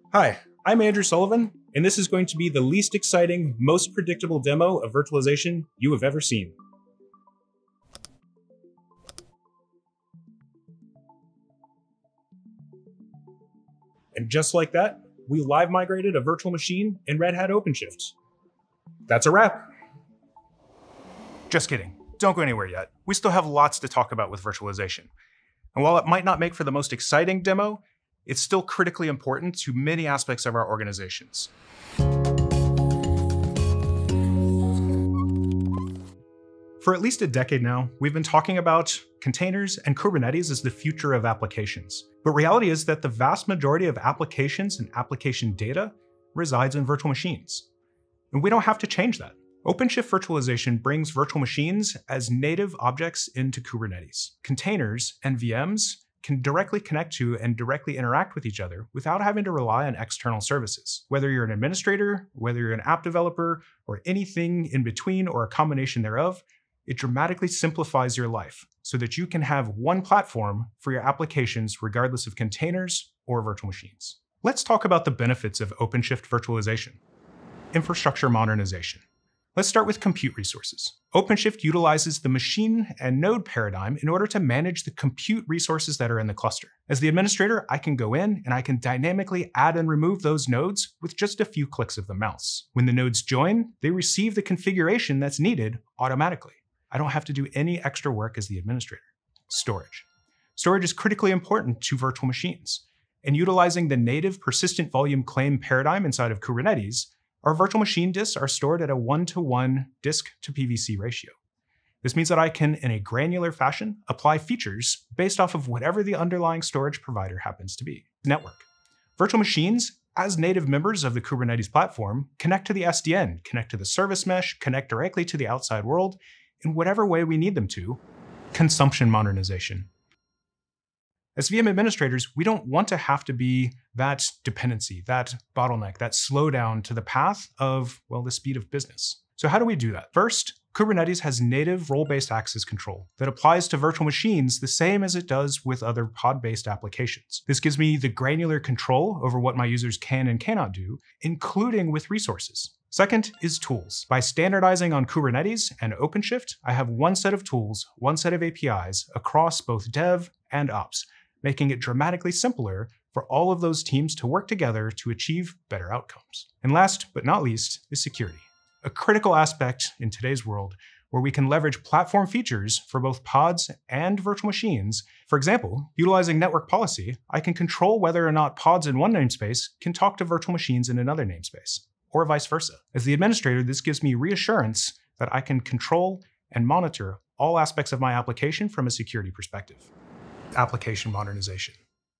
Hi, I'm Andrew Sullivan, and this is going to be the least exciting, most predictable demo of virtualization you have ever seen. And just like that, we live migrated a virtual machine in Red Hat OpenShift. That's a wrap. Just kidding. Don't go anywhere yet. We still have lots to talk about with virtualization. And while it might not make for the most exciting demo, it's still critically important to many aspects of our organizations. For at least a decade now, we've been talking about containers and Kubernetes as the future of applications. But reality is that the vast majority of applications and application data resides in virtual machines. And we don't have to change that. OpenShift Virtualization brings virtual machines as native objects into Kubernetes. Containers and VMs can directly connect to and directly interact with each other without having to rely on external services. Whether you're an administrator, whether you're an app developer, or anything in between or a combination thereof, it dramatically simplifies your life so that you can have one platform for your applications regardless of containers or virtual machines. Let's talk about the benefits of OpenShift Virtualization. Infrastructure modernization. Let's start with compute resources. OpenShift utilizes the machine and node paradigm in order to manage the compute resources that are in the cluster. As the administrator, I can go in and I can dynamically add and remove those nodes with just a few clicks of the mouse. When the nodes join, they receive the configuration that's needed automatically. I don't have to do any extra work as the administrator. Storage. Storage is critically important to virtual machines. And utilizing the native persistent volume claim paradigm inside of Kubernetes, our virtual machine disks are stored at a 1-to-1 disk to PVC ratio. This means that I can, in a granular fashion, apply features based off of whatever the underlying storage provider happens to be. Network. Virtual machines, as native members of the Kubernetes platform, connect to the SDN, connect to the service mesh, connect directly to the outside world, in whatever way we need them to. Consumption modernization. As VM administrators, we don't want to have to be that dependency, that bottleneck, that slowdown to the path of, well, the speed of business. So how do we do that? First, Kubernetes has native role-based access control that applies to virtual machines the same as it does with other pod-based applications. This gives me the granular control over what my users can and cannot do, including with resources. Second is tools. By standardizing on Kubernetes and OpenShift, I have one set of tools, one set of APIs across both dev and ops, making it dramatically simpler for all of those teams to work together to achieve better outcomes. And last but not least is security, a critical aspect in today's world where we can leverage platform features for both pods and virtual machines. For example, utilizing network policy, I can control whether or not pods in one namespace can talk to virtual machines in another namespace, or vice versa. As the administrator, this gives me reassurance that I can control and monitor all aspects of my application from a security perspective. Application modernization.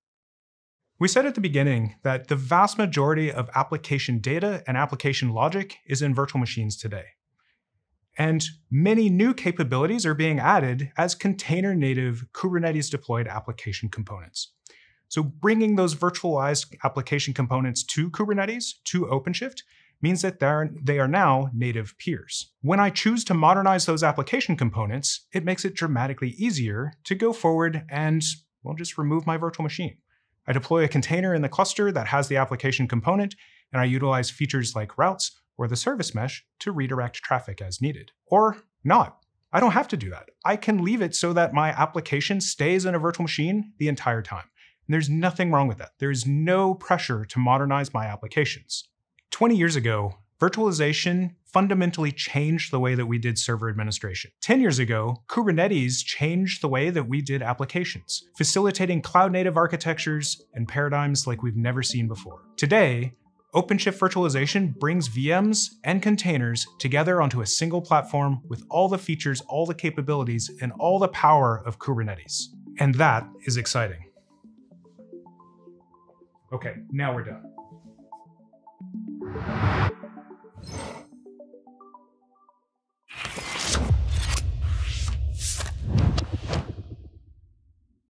We said at the beginning that the vast majority of application data and application logic is in virtual machines today. And many new capabilities are being added as container-native Kubernetes deployed application components. So bringing those virtualized application components to Kubernetes, to OpenShift, means that they are now native peers. When I choose to modernize those application components, it makes it dramatically easier to go forward and, well, just remove my virtual machine. I deploy a container in the cluster that has the application component, and I utilize features like routes or the service mesh to redirect traffic as needed. Or not. I don't have to do that. I can leave it so that my application stays in a virtual machine the entire time. And there's nothing wrong with that. There's no pressure to modernize my applications. 20 years ago, virtualization fundamentally changed the way that we did server administration. 10 years ago, Kubernetes changed the way that we did applications, facilitating cloud-native architectures and paradigms like we've never seen before. Today, OpenShift Virtualization brings VMs and containers together onto a single platform with all the features, all the capabilities, and all the power of Kubernetes. And that is exciting. Okay, now we're done.